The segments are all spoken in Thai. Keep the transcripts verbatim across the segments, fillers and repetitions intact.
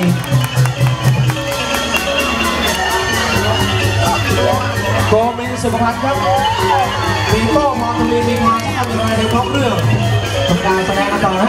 โกมินสุภพัฒน์ครับปีโป้มองทวีมีความสำคัญในท้องเรื่องทำการแสดงกันต่อนะ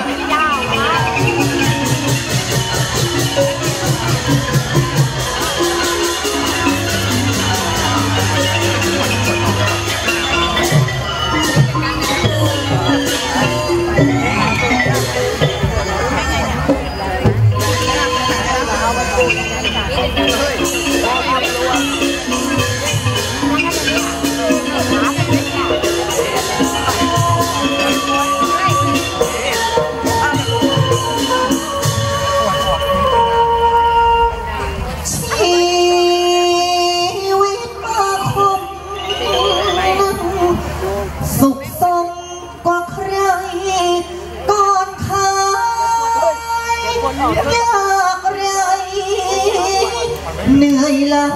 เหนื่อยละ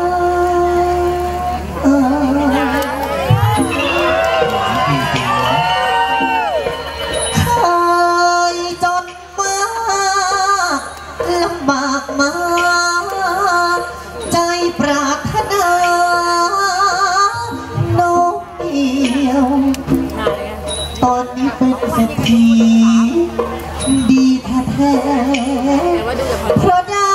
เคยจนมาลำบากมาใจปรารถนาโน้มเดียวตอนนี้เป็นเศรษฐีดีแท้ๆเพราะได้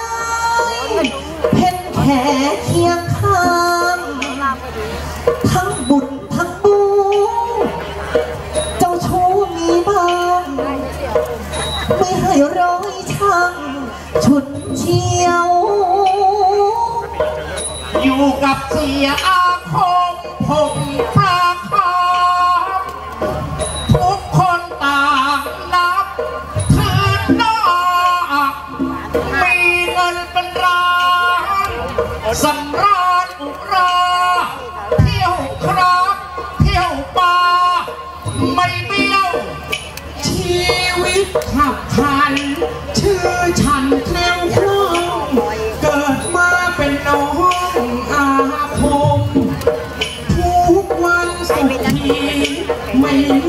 แค่เคียงข้างทั้งบุญทั้งบูเจ้าชู้มีบ้างไม่ให้ร้อยช่างฉุดเชียวอยู่กับเสียอาคมผมปราคาทุกคนต่างนับถือหน้ามีเงินเป็นล้านสำราญอุราเที่ยวครับเที่ยวป่าไม่เบี้ยวชีวิตขับขันชื่อฉันแคล้วคล่องเกิดมาเป็นน้องอาคมทุกวันสุขีไม่